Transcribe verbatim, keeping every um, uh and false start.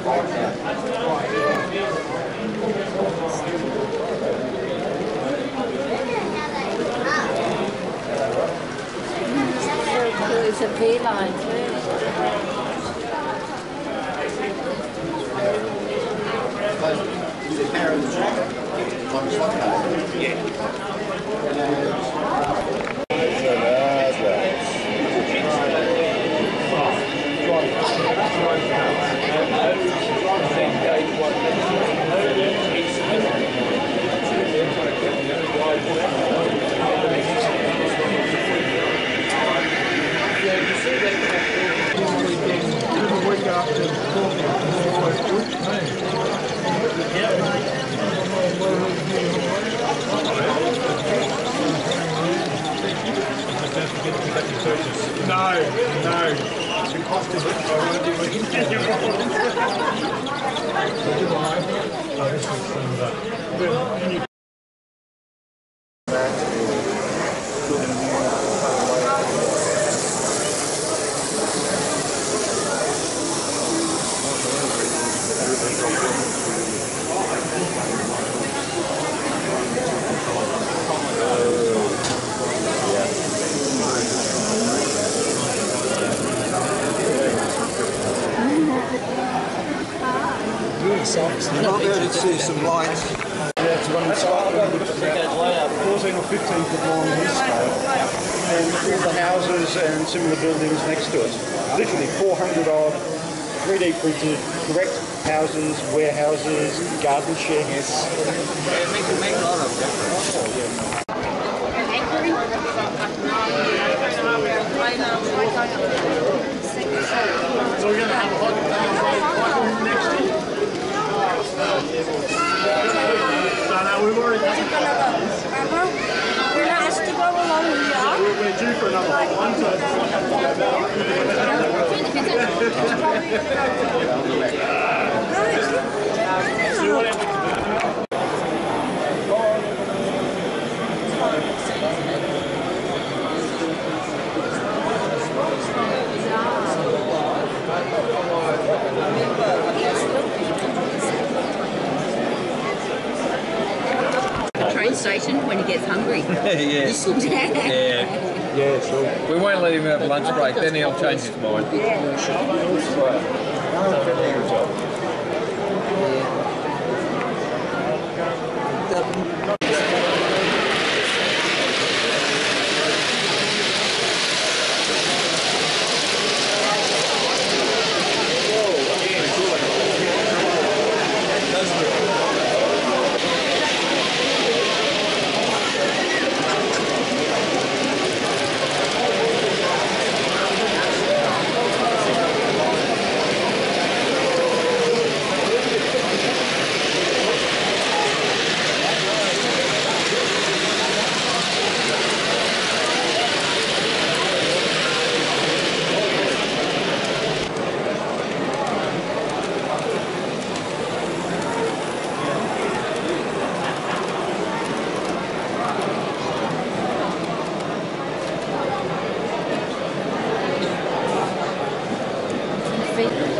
It's a V line too. Is it there in the track? Yeah. No, no. Not there to see some lights. Yeah, it's one about fourteen or fifteen foot long this scale, and all the houses and similar buildings next to it. Literally four hundred odd three D printed, correct houses, warehouses, garden sheds. It makes a make a lot of difference. So we're going to have a hot next year. So no, we've already Is it going to go? We're not asked to go along with you. We're, we're due for another hot one, so see whatever. Station when he gets hungry. Yeah. Yeah. Yeah, sure. We won't let him have lunch break, then he'll change his mind. Feet.